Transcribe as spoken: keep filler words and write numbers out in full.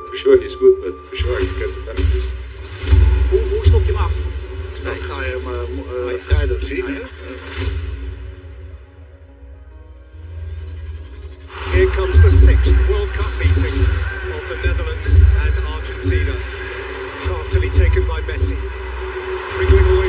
for sure he's good, but for sure he gets the penalties. Hoe, hoe stop je hem af? Dan ga je hem uh, uh, vrij dat zien. Hè? Here comes the sixth World Cup meeting of the Netherlands and Argentina. Craftily taken by Messi. Dribbling away